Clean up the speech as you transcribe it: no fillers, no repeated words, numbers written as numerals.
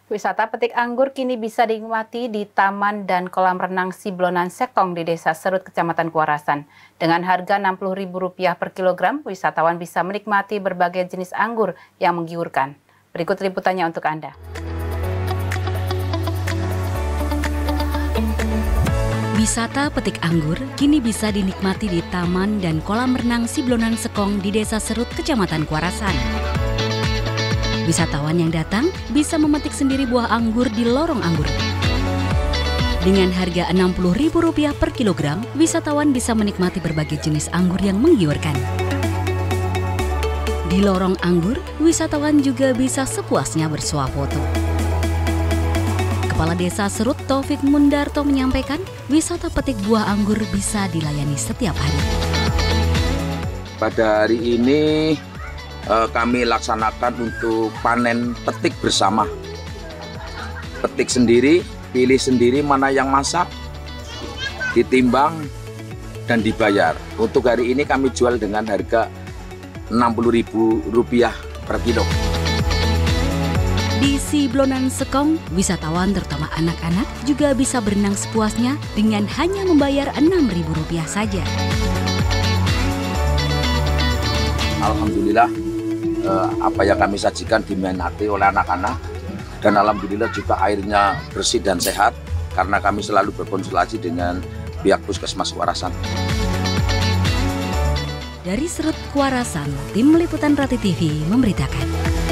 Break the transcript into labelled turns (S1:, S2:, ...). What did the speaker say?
S1: Wisata petik anggur kini bisa dinikmati di Taman dan Kolam Renang Siblonan Sekong di Desa Serut, Kecamatan Kuarasan. Dengan harga Rp60.000 per kilogram, wisatawan bisa menikmati berbagai jenis anggur yang menggiurkan. Berikut liputannya untuk Anda.
S2: Wisata petik anggur kini bisa dinikmati di Taman dan Kolam Renang Siblonan Sekong di Desa Serut, Kecamatan Kuarasan. Wisatawan yang datang bisa memetik sendiri buah anggur di lorong anggur. Dengan harga Rp60.000 per kilogram, wisatawan bisa menikmati berbagai jenis anggur yang menggiurkan. Di lorong anggur, wisatawan juga bisa sepuasnya bersuah foto. Kepala Desa Serut Taufik Mundarto menyampaikan, wisata petik buah anggur bisa dilayani setiap hari.
S3: Pada hari ini kami laksanakan untuk panen petik bersama. Petik sendiri, pilih sendiri mana yang masak, ditimbang dan dibayar. Untuk hari ini kami jual dengan harga Rp60.000 per kilo.
S2: Di Siblonan Sekong, wisatawan terutama anak-anak juga bisa berenang sepuasnya dengan hanya membayar Rp6.000 saja.
S3: Alhamdulillah, apa yang kami sajikan diminati oleh anak-anak, dan alhamdulillah juga airnya bersih dan sehat karena kami selalu berkonsultasi dengan pihak Puskesmas Kuarasan.
S2: Dari Serut Kuarasan, tim liputan Rati TV memberitakan.